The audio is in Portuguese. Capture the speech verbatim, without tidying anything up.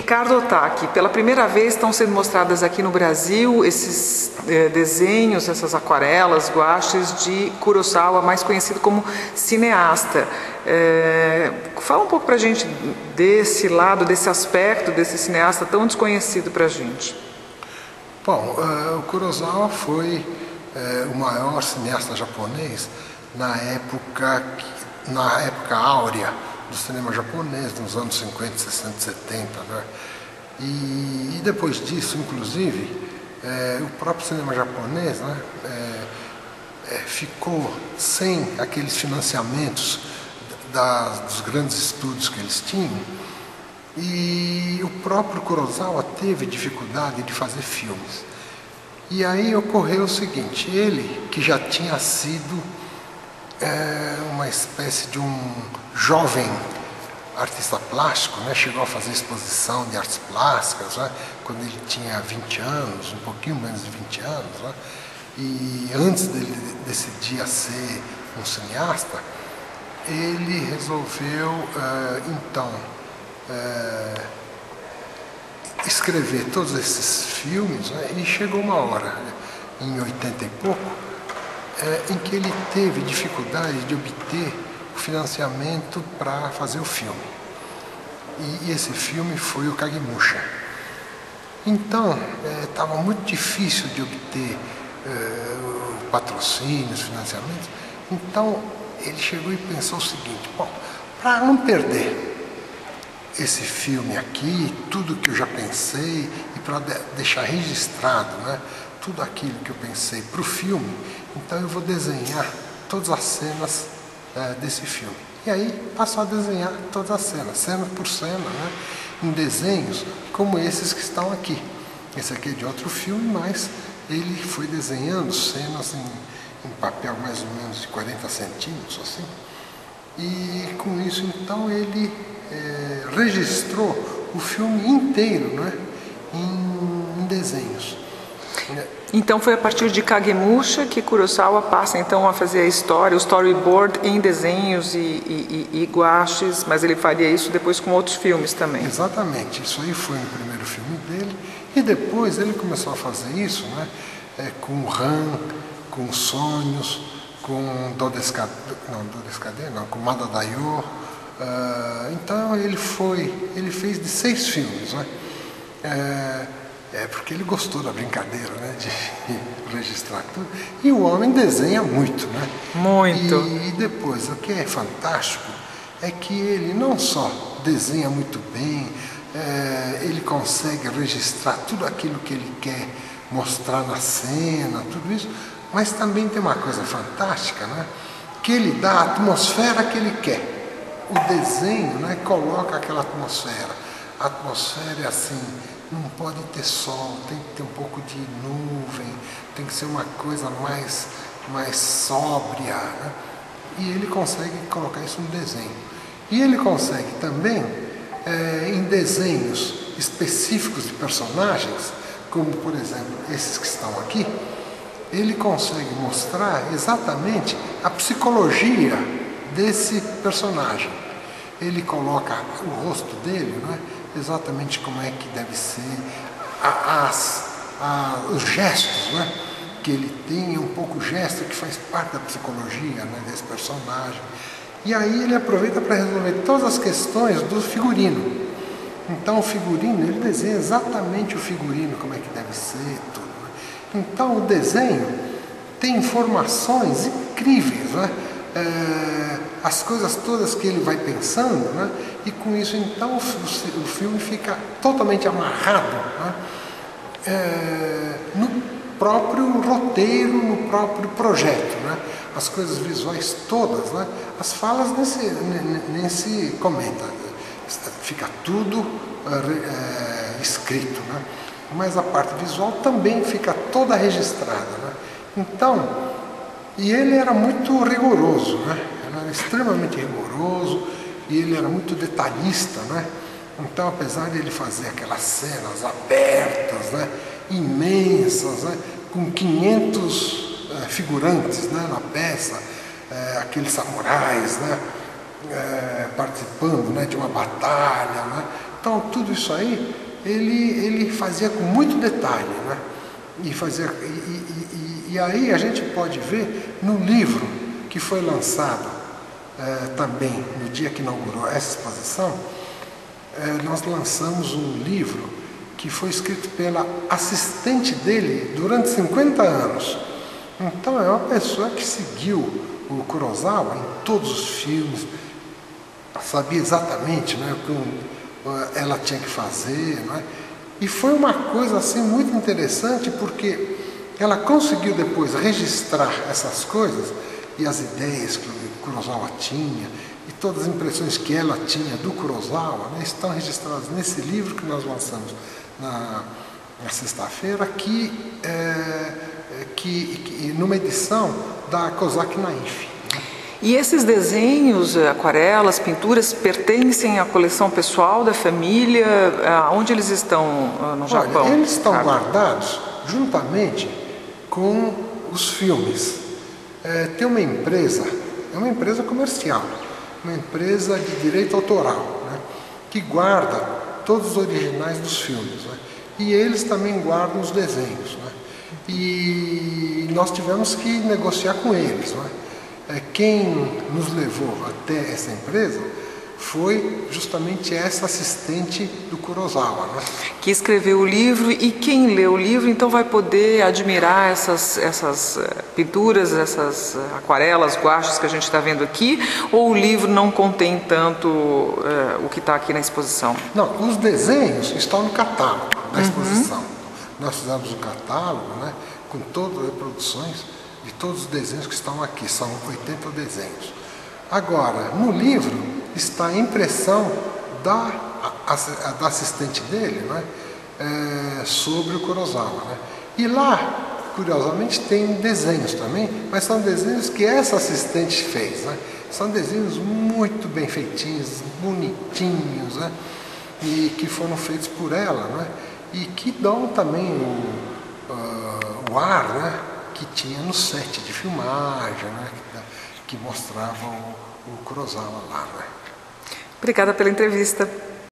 Ricardo Otaki, pela primeira vez estão sendo mostradas aqui no Brasil esses eh, desenhos, essas aquarelas, guaches de Kurosawa, mais conhecido como cineasta. É, fala um pouco para a gente desse lado, desse aspecto desse cineasta tão desconhecido para a gente. Bom, uh, o Kurosawa foi uh, o maior cineasta japonês na época, na época áurea do cinema japonês, nos anos cinquenta, sessenta, setenta, né? E, e depois disso, inclusive, é, o próprio cinema japonês, né, é, é, ficou sem aqueles financiamentos das, dos grandes estúdios que eles tinham, e o próprio Kurosawa teve dificuldade de fazer filmes. E aí ocorreu o seguinte: ele, que já tinha sido é, uma espécie de um jovem artista plástico, né? Chegou a fazer exposição de artes plásticas, né? Quando ele tinha vinte anos, um pouquinho menos de vinte anos, né? E antes dele decidir a ser um cineasta, ele resolveu uh, então uh, escrever todos esses filmes, né? E chegou uma hora, em oitenta e pouco, uh, em que ele teve dificuldade de obter financiamento para fazer o filme. E, e esse filme foi o Kagemusha. Então, estava é, muito difícil de obter é, patrocínios, financiamentos. Então, ele chegou e pensou o seguinte: bom, para não perder esse filme aqui, tudo que eu já pensei, e para de, deixar registrado, né, tudo aquilo que eu pensei para o filme, então eu vou desenhar todas as cenas É, desse filme. E aí passou a desenhar todas as cenas, cena por cena, né, em desenhos como esses que estão aqui. Esse aqui é de outro filme, mas ele foi desenhando cenas em, em papel mais ou menos de quarenta centímetros, assim. E com isso, então, ele é, registrou o filme inteiro, né, em, em desenhos. Então foi a partir de Kagemusha que Kurosawa passa então a fazer a história, o storyboard em desenhos e, e, e, e guaches, mas ele faria isso depois com outros filmes também. Exatamente, isso aí foi no primeiro filme dele, e depois ele começou a fazer isso, né, é, com Ran, com Sonhos, com Dodeskade, não, Dodeskade, não, com Madadayo. Uh, então ele foi, ele fez de seis filmes, né? É, É porque ele gostou da brincadeira, né, de registrar tudo. E o homem desenha muito, né? Muito. E, e depois, o que é fantástico é que ele não só desenha muito bem, é, ele consegue registrar tudo aquilo que ele quer mostrar na cena, tudo isso, mas também tem uma coisa fantástica, né? Que ele dá a atmosfera que ele quer. O desenho, né, coloca aquela atmosfera. A atmosfera é assim: não pode ter sol, tem que ter um pouco de nuvem, tem que ser uma coisa mais, mais sóbria, né? E ele consegue colocar isso no desenho. E ele consegue também, é, em desenhos específicos de personagens, como por exemplo esses que estão aqui, ele consegue mostrar exatamente a psicologia desse personagem. Ele coloca o rosto dele, né, exatamente como é que deve ser, a, as, a, os gestos, né, que ele tem, um pouco o gesto que faz parte da psicologia, né, desse personagem. E aí ele aproveita para resolver todas as questões do figurino. Então o figurino, ele desenha exatamente o figurino, como é que deve ser, tudo, né? Então o desenho tem informações incríveis, né? É, as coisas todas que ele vai pensando, né? E com isso então o, o filme fica totalmente amarrado, né? É, no próprio roteiro, no próprio projeto, né? As coisas visuais todas, né? As falas nesse, nesse comenta, fica tudo é, escrito, né? Mas a parte visual também fica toda registrada, né? Então, e ele era muito rigoroso, né? Ele era extremamente rigoroso e ele era muito detalhista, né? Então, apesar de ele fazer aquelas cenas abertas, né, imensas, né, com quinhentos é, figurantes, né, na peça, é, aqueles samurais, né, é, participando, né, de uma batalha, né, Então tudo isso aí ele, ele fazia com muito detalhe, né? E, fazia, e, e, e, e aí a gente pode ver no livro que foi lançado eh, também no dia que inaugurou essa exposição, eh, nós lançamos um livro que foi escrito pela assistente dele durante cinquenta anos. Então é uma pessoa que seguiu o Kurosawa em todos os filmes, sabia exatamente, né, o que ela tinha que fazer, né? E foi uma coisa assim muito interessante, porque ela conseguiu depois registrar essas coisas e as ideias que o Kurosawa tinha e todas as impressões que ela tinha do Kurosawa, né, estão registradas nesse livro que nós lançamos na, na sexta-feira, que, é, que, que numa edição da Kozak Naif. E esses desenhos, aquarelas, pinturas, pertencem à coleção pessoal da família? Onde eles estão no Japão? Olha, eles estão guardados juntamente com os filmes. É, tem uma empresa, é uma empresa comercial, uma empresa de direito autoral, né, que guarda todos os originais dos filmes, né, e eles também guardam os desenhos, né, e nós tivemos que negociar com eles, né. Quem nos levou até essa empresa foi justamente essa assistente do Kurosawa, né? Que escreveu o livro, e quem lê o livro então vai poder admirar essas, essas pinturas, essas aquarelas, guaches que a gente está vendo aqui, ou o livro não contém tanto uh, o que está aqui na exposição? Não, os desenhos estão no catálogo da exposição. Uhum. Nós fizemos um catálogo, né, com todas as reproduções de todos os desenhos que estão aqui, são oitenta desenhos. Agora, no livro está a impressão da, a, a, da assistente dele, né, é, sobre o Kurosawa, né? E lá, curiosamente, tem desenhos também, mas são desenhos que essa assistente fez, né? São desenhos muito bem feitinhos, bonitinhos, né? E que foram feitos por ela, né? E que dão também o, uh, o ar, né, que tinha no set de filmagem, né, que, que mostrava o, o Kurosawa lá, né? Obrigada pela entrevista.